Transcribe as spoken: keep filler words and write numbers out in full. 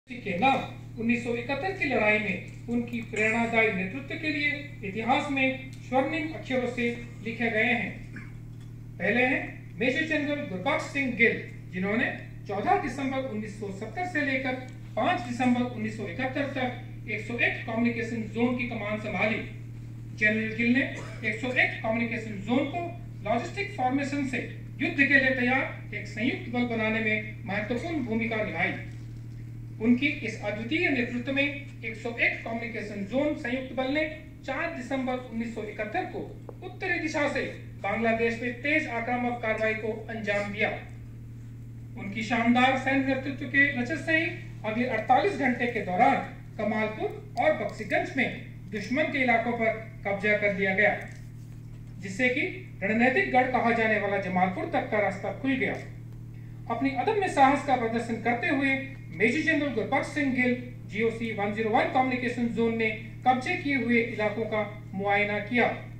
के नाम उन्नीस सौ इकहत्तर की लड़ाई में उनकी प्रेरणादायी नेतृत्व के लिए इतिहास में स्वर्णिम अक्षरों से लिखे गए हैं। पहले हैं मेजर जनरल गुरबख्श सिंह गिल, जिन्होंने चौदह दिसंबर उन्नीस सौ सत्तर से लेकर पाँच दिसंबर उन्नीस सौ इकहत्तर तक एक सौ एक कम्युनिकेशन जोन की कमान संभाली। जनरल गिल ने एक सौ एक कम्युनिकेशन जोन को लॉजिस्टिक फॉर्मेशन से युद्ध के लिए तैयार एक संयुक्त बल बनाने में महत्वपूर्ण भूमिका निभाई। उनकी इस अद्वितीय नेतृत्व में एक सौ एक कम्युनिकेशन जोन संयुक्त बल ने चार दिसंबर उन्नीस सौ इकहत्तर को उत्तरी दिशा से बांग्लादेश में तेज आक्रामक कार्रवाई को अंजाम दिया। उनकी शानदार सैन्य नेतृत्व के वजह से ही अगले अड़तालीस घंटे के दौरान कमालपुर और बख्शीगंज में दुश्मन के इलाकों पर कब्जा कर लिया गया, जिससे कि रणनीतिक गढ़ कहा जाने वाला जमालपुर तक का रास्ता खुल गया। अपनी अदम्य साहस का प्रदर्शन करते हुए major general Gurbakhsh Singh Gill GOC एक सौ एक कम्युनिकेशन जोन ने कब्जे किए हुए इलाकों का मुआयना किया।